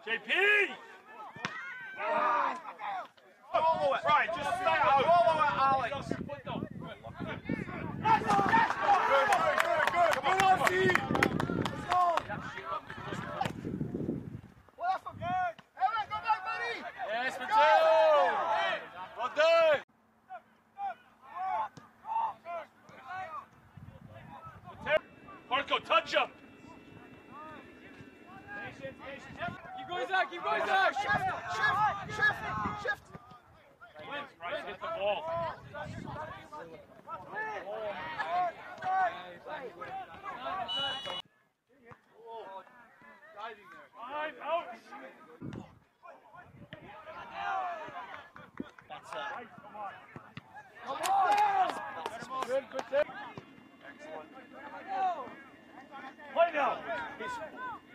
JP! Follow it. Right, just stay out. Follow it, Alex. Good. Come on, Steve. Let's go. Well, that's for good. Aaron, go back, buddy. Yes, Mateo. Well done. Marco, touch him. Keep going, Zach. Keep going, Zach. Shift. Right, hit the ball. Time out. That's Come on. Good save. Excellent. Play now.